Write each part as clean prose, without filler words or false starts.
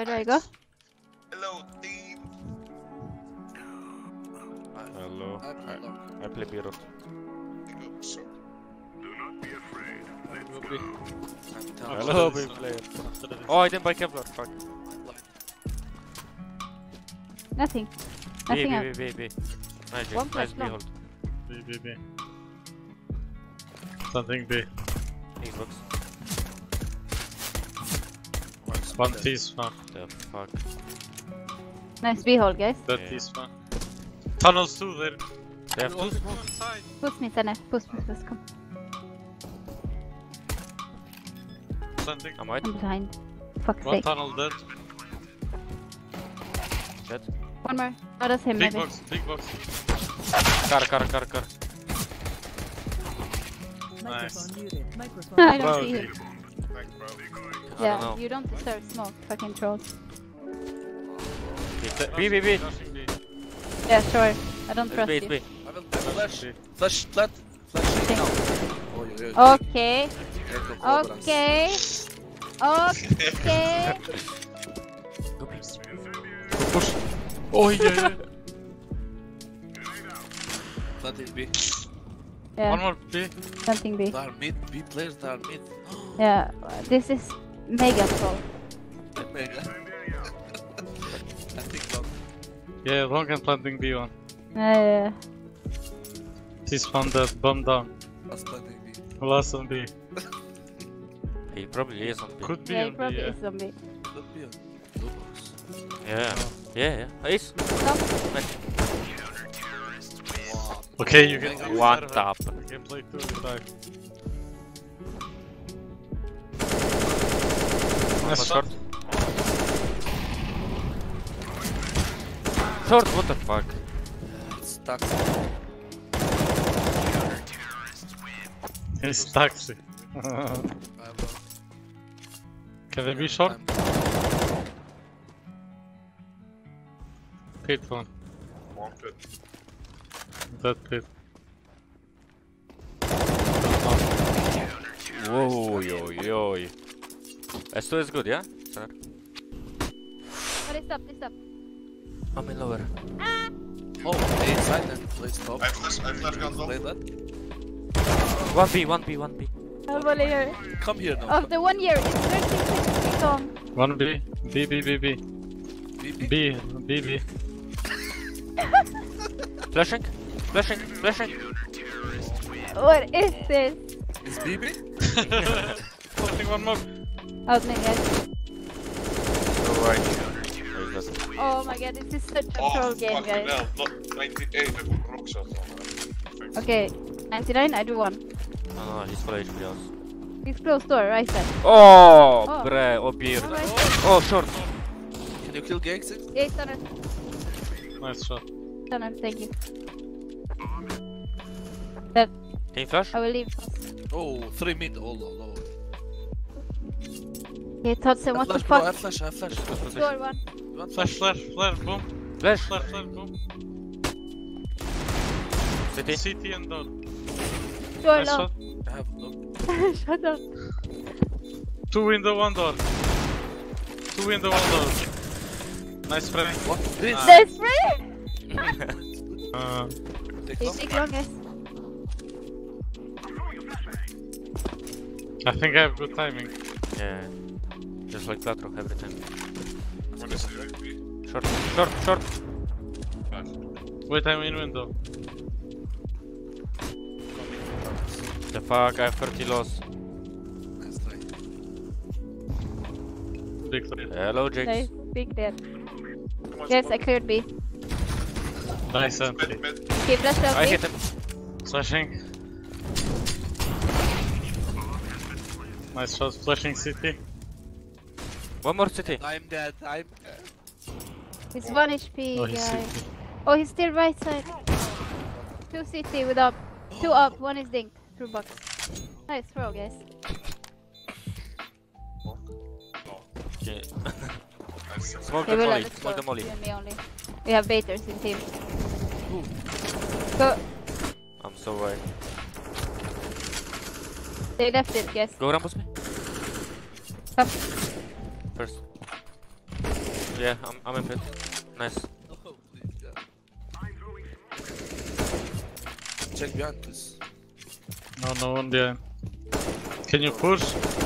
Where do I go? Hello, team. Hello. I play B road. Hello, B player. Oh, I didn't buy Kevlar. Fuck. Nothing. Nothing else. B. Nice, One nice plus B long. hold. B. Something B. Xbox. One T spawn. The fuck. Nice B-hole, guys. That Yeah. T spawn. Tunnels too there. They have two. Push me, Sane. Push, come. Something. I'm white. I'm behind. Fuck's One sake. tunnel dead. Dead. One more. Oh, that's him, Big maybe. box. Big box. Car. Nice. I don't Bro, see him. I Yeah, don't know. you don't deserve smoke, fucking trolls. B. Rushing B. Yeah, sure. I don't trust It's you. B. I will flash. B. Flash, flat. Flash. Thank No. you. Oh, Okay. Okay. Okay. Go B. Push. Oh yeah. That is B. Yeah, One more B. something B. They are mid. B players, they are mid. Yeah, this is mega troll. Mega. I think long. Yeah, long and planting B1. Yeah. T spawn dead. Bomb down. Last planting B. Last on B. He probably is on B. Could be Yeah, he on B. probably Yeah. is zombie. Could be on blue box. Yeah. Ace. Stop. Okay, you can One tap. You can play 2v5. One short. Short, what the fuck? It's stuck. It's taxi. Can they be short? Pit one. That pit. Whoa, yo. S2 is good, yeah? Sir? What is up? This up. I'm in lower. Oh, A inside and play stop. I flash gun Play that. 1B. Nobody here. Come here now. Of the 1 year, it's 36 song. One B. B. B. B. Flashing. What is this? Is BB? Something one more. Out me, guys. Alright. Oh my god, this is such a troll game, fucking guys. hell, not 98 rock shot. Okay, 99, I do one. No, he's full HP also. He's close door, right side. Oh, Oh. bre, oh beer. Alright. Oh, short. Can you kill Gangster? Yeah, stunner. Nice shot. Stunner, thank you. Can you flash? I will leave. Oh, 3 mid. Oh, low. Okay, Todson, what the Flash, bro, I fuck? flash. Door one. You want Flash, boom. Flash. Flash, boom. City. CT and door. Door Nice low. shot. I have look. Shut up. 2 window, 1 door. 2 window, 1 door. Nice frame. What? This? That's free! Take They off. take long, guys. I think I have good timing. Yeah. Just like Platro every time. What is it? Short. Wait, I'm in window. The fuck, I have 30 loss. Nice try. Big clear. Hello, Jax. Nice, big dead. Yes, I cleared B. Nice entry. Mid. Okay, flash out I B. hit him. Flashing. Nice shot. Flashing CT. One more city. I'm dead. He's 1 HP, Oh, he's guys. CT. Oh, he's still right side. 2 CT with up. 2 up, 1 is dinked. Through box. Nice throw, guys. Okay. Nice. Smoke Okay, the we'll molly. let it Smoke go. the molly. You and me only. We have baiters in team. Go. I'm so right. They left it, guys. Go Rampus me. Come. First. Yeah, I'm in pit. Nice. Oh, please, God. Check behind, please. No one behind. Can you push?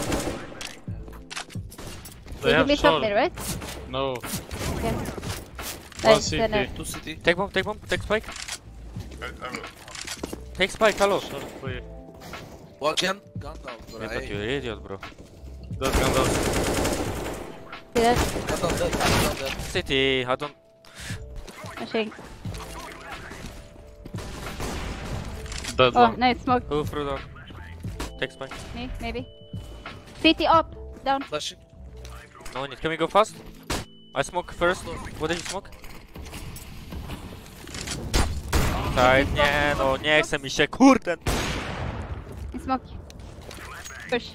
They You have mid top short. mid, right? No. Okay. One Nice, CT. no. 2 CT. Take bomb, take spike. I will. Take spike, hello. Short clear. One gun down, bro. Yeah, but Hey. you're an idiot, bro. That gun down. See that? Gun down there, gun down there. City, I don't... Pushing. Dead Oh, one. nice smoke. Go through door. Take spike. Me, maybe. CT up, down. Flashing. No need. Can we go fast? I smoke first. What did you smoke? Side, nie no, nie chce mi się, kurde! Smoke. Push.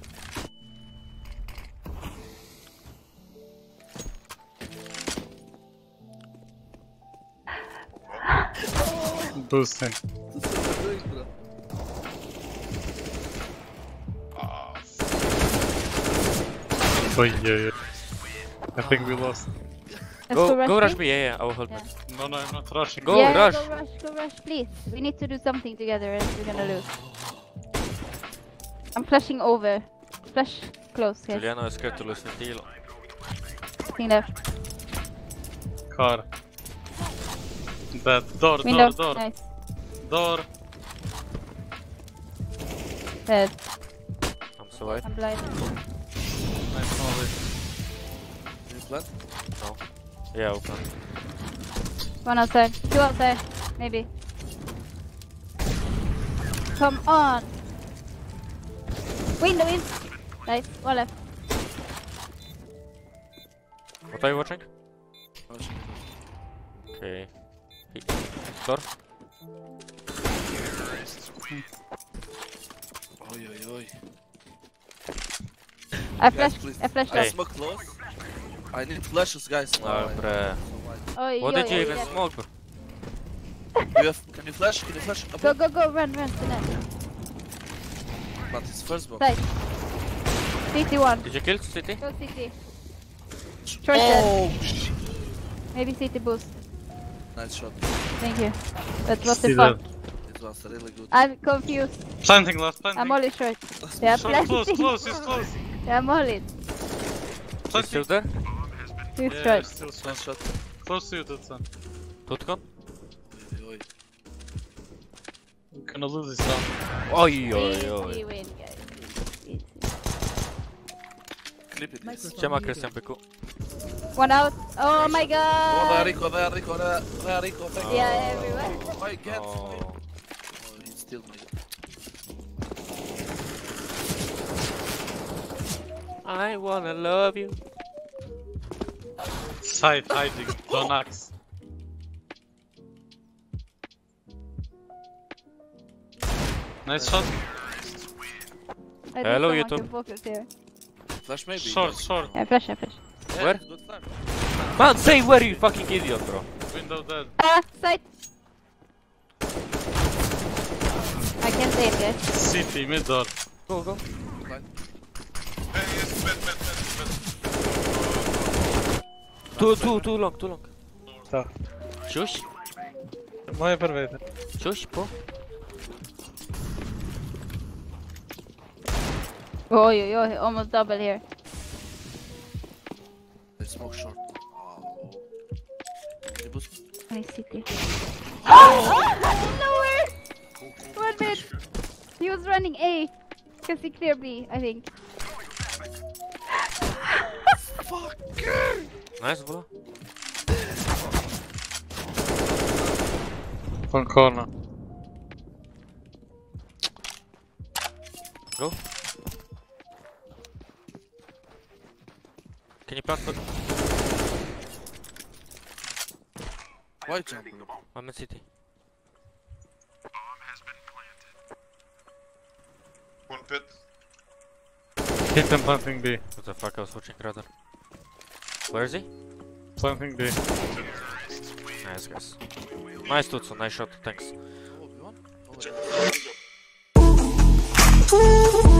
Boosting. Ah, Oh yeah. I think we lost. Let's Go rush B. me, yeah, I will hold Yeah. mid. No, I'm not rushing. Go, Yeah, rush. Go rush, please. We need to do something together else we're gonna lose. I'm flashing over. Flash close, guys. Juliano is scared to lose the deal. Looking left. Car. Dead. Door, Window. door. Nice. Door. Dead. I'm so wide. I'm blind. Nice molly. Can you plant? No. Yeah, open. One outside. Two outside. Maybe. Come on. Window in. Nice. One left. What are you watching? Flashing. Okay. Door. Oi, oi, oi. I Guys, flashed. please. I flashed I up. smoke close. I need flashes, guys. Dobra. Oh, What yo, did you yo, even yo. smoke, bro? Can you flash? Can you flash? Go, go, go. Run, run. To net. But it's first box. Side. CT1. Did you kill City? Go CT. Short dead. Oh, shit. Maybe CT boost. Nice shot. Thank you. But what the See fuck? that. It was really good. I'm confused. Planting last, planting. I'm only short. They are Short, close, planting. close, he's close. I'm only. He's still there? Two Yeah, short. he's still Nice short. shot. Close to you, Tutsan. Tutkan? Oi, oi. We're gonna lose this round. Oj, oj, Easy oj. win, guys. Easy. Clip it. Yes. Siema, Krystian Byku. One out. Oh my Oh, there, god. Rico, there, Rico, there, Rico. Thank you. Yeah, everywhere. Oh, I can't. Oh. Oh, he still me. I wanna love you. Side hiding, don't axe. Nice shot. I think Hello, someone YouTube. can focus here. Flash maybe. Short, guys. short. Yeah, flash, flash. Yeah, Where? Good flash. Man, say where, you fucking idiot, bro. Window dead. Ah, side. I can't save, guys. City, mid door. Go, go. Blind. hey, yes, bed. Too long, too long. Tak. Shush, Moje perwejdę. shush, po. Oh, yo, almost double here. They smoke short. Oh. Can you boost? Nice city. Nowhere! 1 minute. He was running A. Because he cleared B, I think. Nice, bro. One corner. Go. Can you plant for... Why jump, bro? I'm in city. One pit. Hit them planting B. What the fuck, I was watching radar. Where is he? Planting B. Nice, guys. Nice, Tutsu, nice shot, thanks. Oh, you won? Oh, yeah.